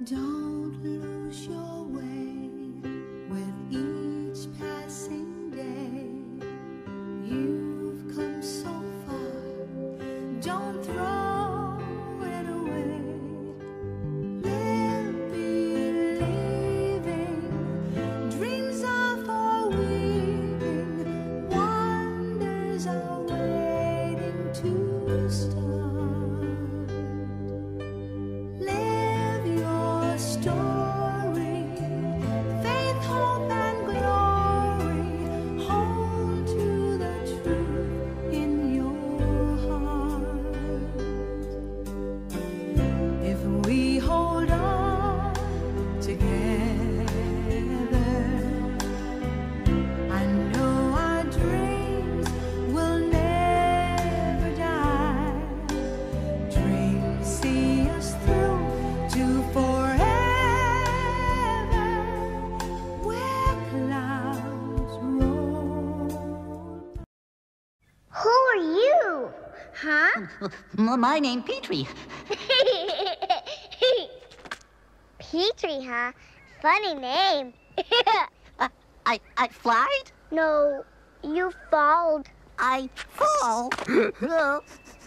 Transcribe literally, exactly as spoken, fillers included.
Don't lose your way with each passing day. You've come so far, don't throw it away. Live believing, dreams are for weaving, wonders are waiting to start. Story, faith, hope, and glory. Hold to the truth in your heart. If we hold on together, I know our dreams will never die. Dreams see us through to forever. Who are you? Huh? My name Petrie. Petrie, huh? Funny name. uh, I I flied? No, you followed. I fall.